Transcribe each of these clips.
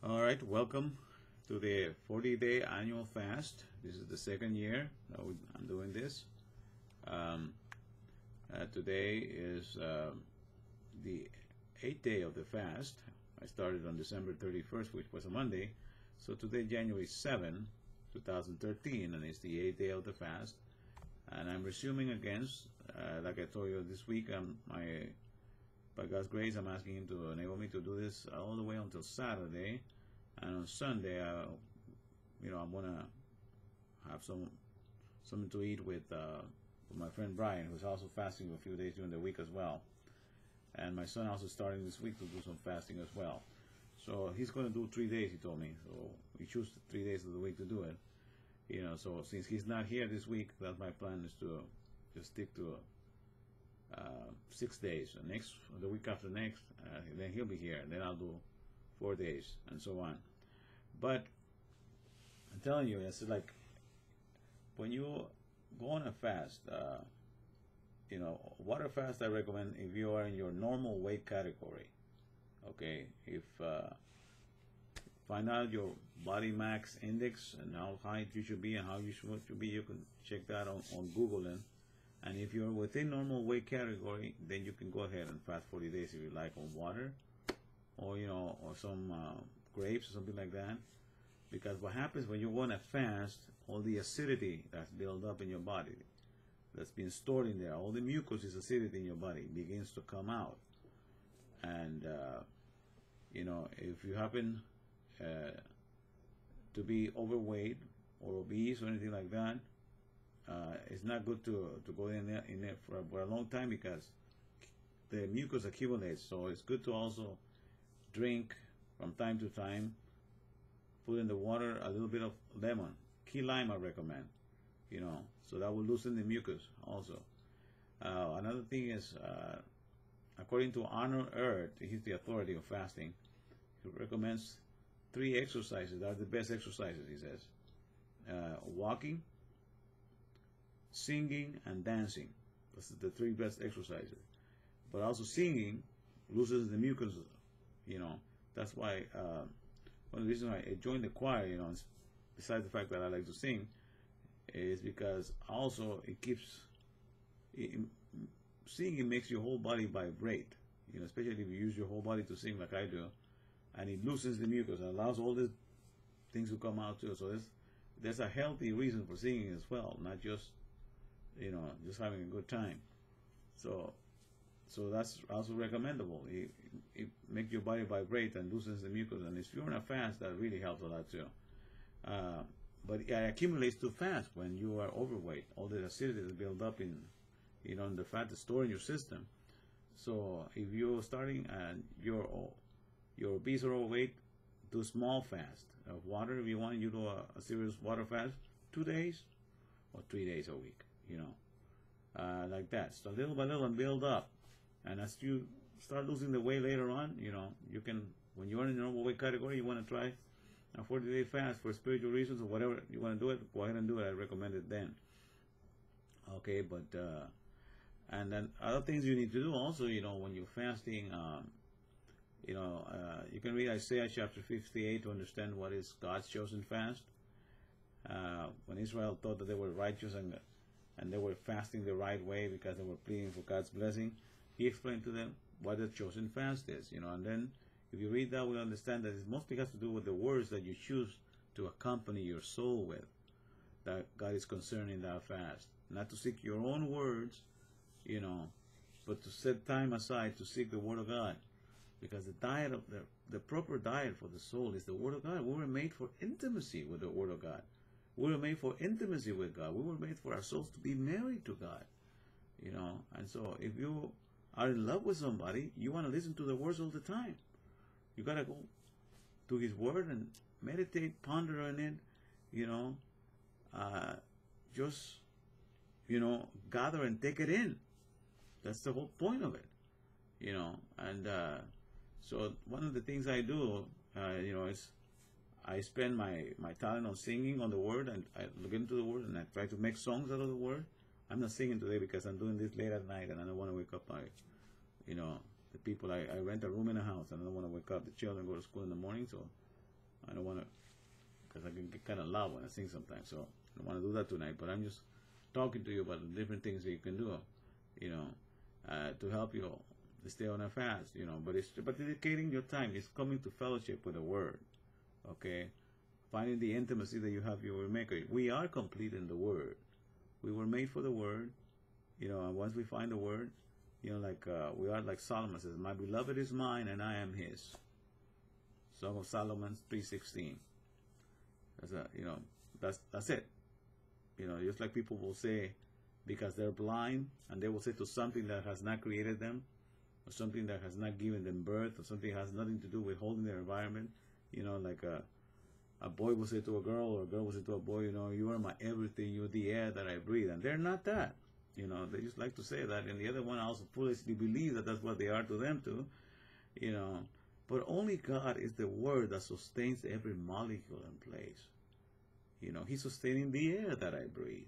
All right, welcome to the 40-day annual fast. This is the second year that I'm doing this. Um, Today is the 8th day of the fast. I started on December 31st, which was a Monday. So today, January 7, 2013, and it's the 8th day of the fast. And I'm resuming against, like I told you this week, by God's grace, I'm asking Him to enable me to do this all the way until Saturday. And on Sunday, I'm gonna have something to eat with my friend Brian, who's also fasting for a few days during the week as well. And my son also starting this week to do some fasting as well. So he's going to do 3 days, he told me. So we choose 3 days of the week to do it. So since he's not here this week, that's my plan, is to just stick to 6 days. The week after next, then he'll be here. Then I'll do 4 days and so on. But I'm telling you, it's like when you go on a fast, water fast I recommend if you are in your normal weight category. Okay, if find out your body mass index and how high you should be and how you should be. You can check that on Google, and if you're within normal weight category, then you can go ahead and fast 40 days if you like, on water, or or some grapes or something like that. Because what happens when you want to fast, all the acidity that's built up in your body, that's been stored in there, all the mucus is acidity in your body, begins to come out. And if you happen to be overweight or obese or anything like that, it's not good to go in there for a long time, because the mucus accumulates. So it's good to also drink from time to time, put in the water a little bit of lemon, key lime I recommend, so that will loosen the mucus also. Another thing is, according to Arnold Ehret, he's the authority of fasting, he recommends 3 exercises that are the best exercises, he says. Walking, singing, and dancing. Those are the 3 best exercises. But also singing loosens the mucus, That's why one of the reasons I joined the choir, besides the fact that I like to sing, is because also singing makes your whole body vibrate, especially if you use your whole body to sing like I do, and it loosens the mucus and allows all these things to come out too. So there's a healthy reason for singing as well, not just just having a good time. So that's also recommendable. It makes your body vibrate and loosens the mucus, and if you're on a fast, that really helps a lot too. But it accumulates too fast when you are overweight. All the acidity is built up in the fat that's stored in your system. So if you're starting and you're obese or overweight, do small fast of water. If you want, you do a serious water fast, 2 days or 3 days a week, like that. So little by little and build up. And as you start losing the weight later on, you can, when you're in the normal weight category, you want to try a 40-day fast for spiritual reasons or whatever you want to do it, go ahead and do it. I recommend it then. Okay, but and then other things you need to do also, when you're fasting, you can read Isaiah chapter 58 to understand what is God's chosen fast. When Israel thought that they were righteous and they were fasting the right way because they were pleading for God's blessing, He explained to them what the chosen fast is, and then if you read that, we understand that it mostly has to do with the words that you choose to accompany your soul with, that God is concerned in that fast. Not to seek your own words, but to set time aside to seek the Word of God. Because the proper diet for the soul is the Word of God. We were made for intimacy with the Word of God. We were made for intimacy with God. We were made for our souls to be married to God. And so if you are in love with somebody, you want to listen to the words all the time. You got to go to His Word and meditate, ponder on it, just, gather and take it in. That's the whole point of it, and so one of the things I do, is I spend my talent on singing on the Word, and I look into the Word and I try to make songs out of the Word. I'm not singing today because I'm doing this late at night and I don't want to wake up the people. I rent a room in a house and I don't want to wake up the children, go to school in the morning, so I don't want to, because I can get kind of loud when I sing sometimes. So I don't want to do that tonight. But I'm just talking to you about the different things that you can do, to help you stay on a fast, But dedicating your time is coming to fellowship with the Word, okay? Finding the intimacy that you have with your Maker. We are complete in the Word. We were made for the Word, and once we find the Word, we are like Solomon says, "My beloved is mine, and I am his." Song of Solomon 3:16. That's it. Just like people will say, because they're blind, and they will say to something that has not created them, or something that has not given them birth, or something that has nothing to do with holding their environment. Like a boy will say to a girl, or a girl will say to a boy, "You are my everything, you're the air that I breathe." And they're not that. They just like to say that, and the other one also foolishly believe that that's what they are to them too. But only God is the Word that sustains every molecule in place. He's sustaining the air that I breathe.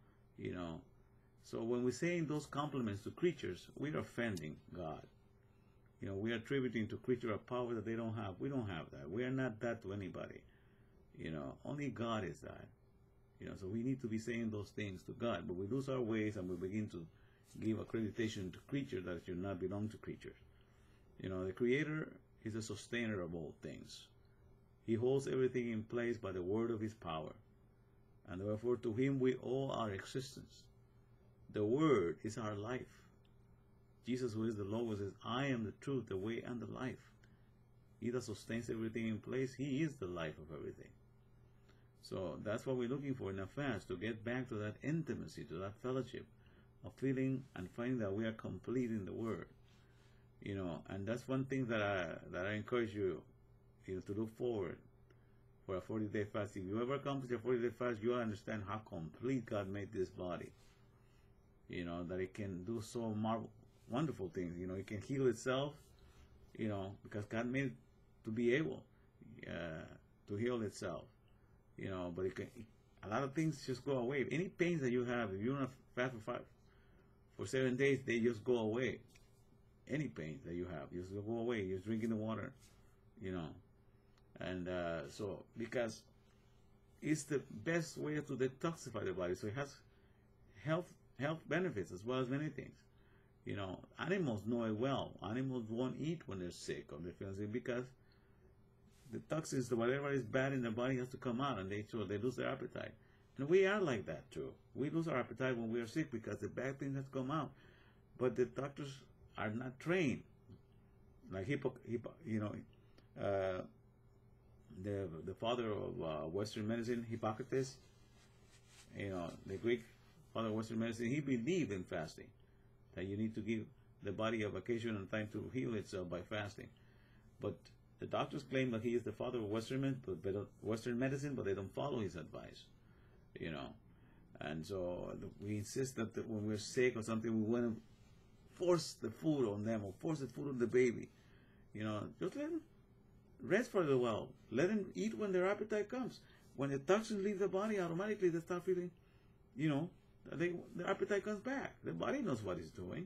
So when we're saying those compliments to creatures, we are offending God. We are attributing to creature a power that they don't have. We don't have that. We are not that to anybody. Only God is that. So we need to be saying those things to God, but we lose our ways and we begin to give accreditation to creatures that should not belong to creatures. The Creator is the sustainer of all things. He holds everything in place by the word of his power. And therefore to him we owe our existence. The Word is our life. Jesus, who is the Logos, says, "I am the truth, the way, and the life." He that sustains everything in place, he is the life of everything. So that's what we're looking for in a fast, to get back to that intimacy, to that fellowship of feeling and finding that we are complete in the Word. And that's one thing that I encourage you, to look forward for a 40-day fast. If you ever accomplish a 40-day fast, you'll understand how complete God made this body. That it can do so wonderful things. It can heal itself, because God made it to be able to heal itself. But a lot of things just go away. Any pains that you have, if you're on a fast for 7 days, they just go away. Any pains that you have just go away. You're drinking the water, and so because it's the best way to detoxify the body. So it has health benefits as well as many things. Animals know it well. Animals won't eat when they're sick or they're feeling sick, because the toxins, whatever is bad in their body, has to come out, and they lose their appetite. And we are like that too. We lose our appetite when we are sick because the bad things have to come out. But the doctors are not trained. Like the father of Western medicine, Hippocrates, the Greek father of Western medicine, he believed in fasting, that you need to give the body a vacation and time to heal itself by fasting. But the doctors claim that he is the father of Western medicine, but they don't follow his advice, And so we insist that when we're sick or something, we want to force the food on them or force the food on the baby. Just let them rest for a little while. Let them eat when their appetite comes. When the toxins leave the body, automatically they start feeling, their appetite comes back. The body knows what it's doing.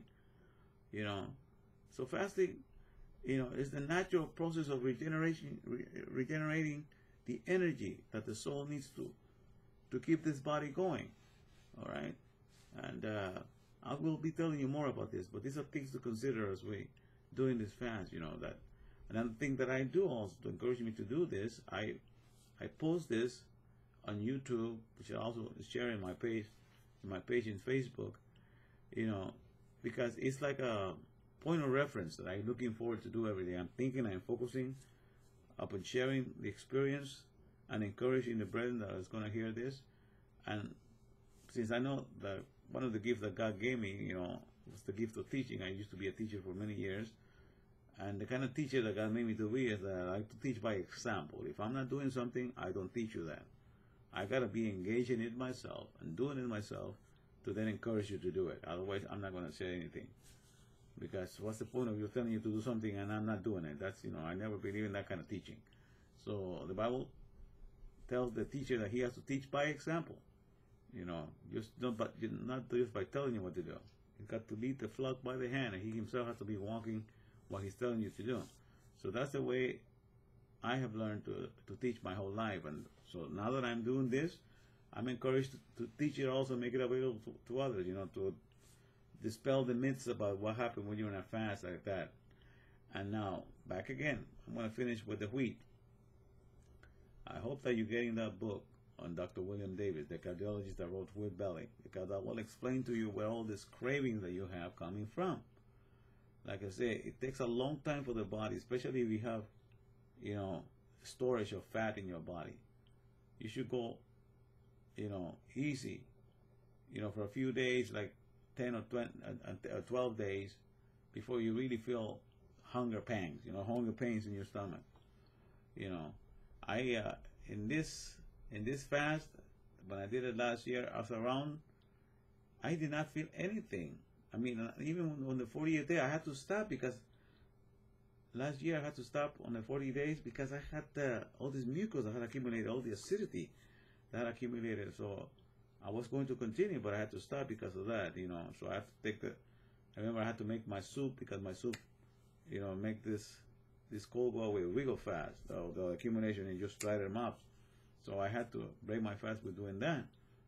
So fasting, is the natural process of regenerating the energy that the soul needs to keep this body going. All right? And I will be telling you more about this, but these are things to consider as we doing this fast. That another thing that I do also to encourage me to do this, I post this on YouTube, which I also share in my page in Facebook, because it's like a point of reference that I'm looking forward to do every day. I'm thinking, I'm focusing upon sharing the experience and encouraging the brethren that is going to hear this. And since I know that one of the gifts that God gave me, was the gift of teaching. I used to be a teacher for many years. And the kind of teacher that God made me to be is that I like to teach by example. If I'm not doing something, I don't teach you that. I got to be engaged in it myself and doing it myself to then encourage you to do it. Otherwise, I'm not going to say anything. Because what's the point of you telling you to do something and I'm not doing it? That's, I never believe in that kind of teaching. So the Bible tells the teacher that he has to teach by example. Just not just by telling you what to do. He's got to lead the flock by the hand, and he himself has to be walking what he's telling you to do. So that's the way I have learned to teach my whole life. And so now that I'm doing this, I'm encouraged to teach it also, make it available to others, to dispel the myths about what happened when you're in a fast like that. And now, back again, I'm going to finish with the wheat. I hope that you're getting that book on Dr. William Davis, the cardiologist that wrote Wheat Belly, because that will explain to you where all these cravings that you have coming from. Like I say, it takes a long time for the body, especially if you have, storage of fat in your body. You should go, easy, for a few days, like 10 or 20 or 12 days before you really feel hunger pangs, hunger pains in your stomach. I in this fast, when I did it last year, after around, I did not feel anything. I mean, even on the 40th day, I had to stop because last year I had to stop on the 40 days because I had all this mucus that had accumulated, all the acidity that had accumulated. So I was going to continue, but I had to stop because of that, So I have to take I remember I had to make my soup because my soup, make this cold go away real fast, the accumulation, and just dry them up. So I had to break my fast with doing that,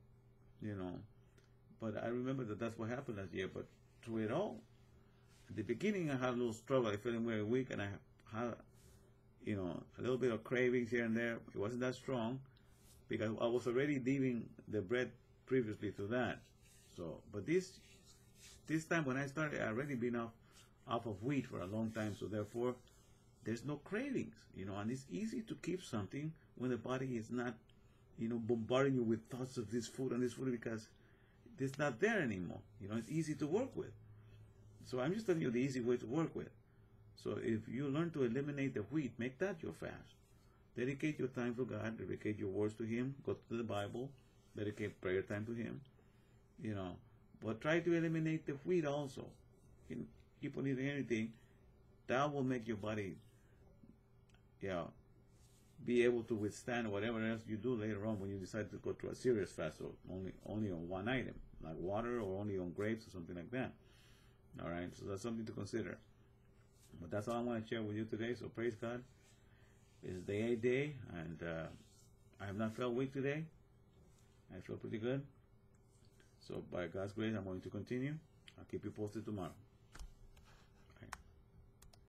But I remember that's what happened last year. But through it all, at the beginning I had a little struggle. I feeling very weak, and I had, a little bit of cravings here and there. It wasn't that strong because I was already leaving the bread previously to that. So, but this time when I started, I already been off of wheat for a long time. So therefore, there's no cravings, and it's easy to keep something when the body is not, bombarding you with thoughts of this food and this food because it's not there anymore. It's easy to work with. So I'm just telling you the easy way to work with. So if you learn to eliminate the wheat, make that your fast. Dedicate your time for God, dedicate your words to Him, go to the Bible, dedicate prayer time to Him, But try to eliminate the wheat also. Keep on eating anything. That will make your body, be able to withstand whatever else you do later on when you decide to go to a serious fast, so only on one item, like water, or only on grapes or something like that. All right, so that's something to consider. But that's all I want to share with you today. So praise God. It's the 8th day, and I have not felt weak today. I feel pretty good. So by God's grace, I'm going to continue. I'll keep you posted tomorrow.